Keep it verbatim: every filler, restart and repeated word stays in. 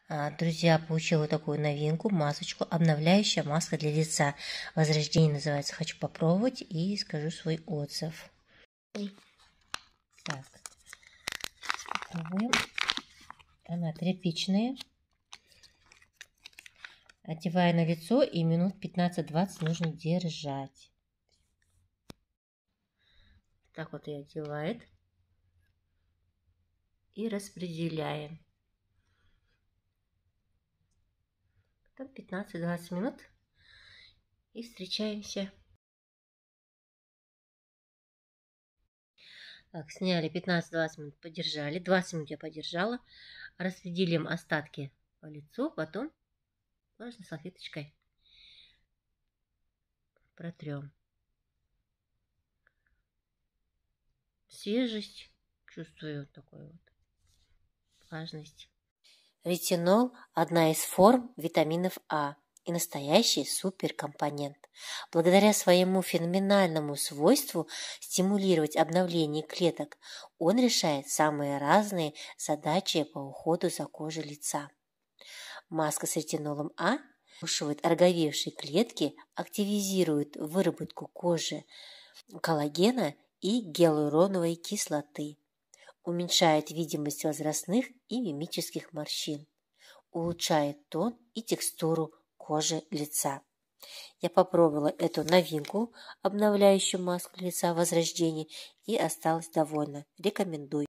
Друзья, получила такую новинку, масочку, обновляющая маска для лица. Возрождение называется. Хочу попробовать и скажу свой отзыв. Так, попробуем. Она тряпичная. Одеваю на лицо и минут пятнадцать-двадцать нужно держать. Так вот ее одевает. И распределяем. пятнадцать-двадцать минут и встречаемся. Так, сняли, пятнадцать-двадцать минут подержали, двадцать минут я подержала, распределим остатки по лицу, потом влажной салфеточкой протрем. Свежесть чувствую, такой вот влажность. Ретинол – одна из форм витаминов А и настоящий суперкомпонент. Благодаря своему феноменальному свойству стимулировать обновление клеток, он решает самые разные задачи по уходу за кожей лица. Маска с ретинолом А нарушивает ороговевшие клетки, активизирует выработку кожи коллагена и гиалуроновой кислоты, уменьшает видимость возрастных и мимических морщин, улучшает тон и текстуру кожи лица. Я попробовала эту новинку, обновляющую маску лица Возрождение, и осталась довольна. Рекомендую.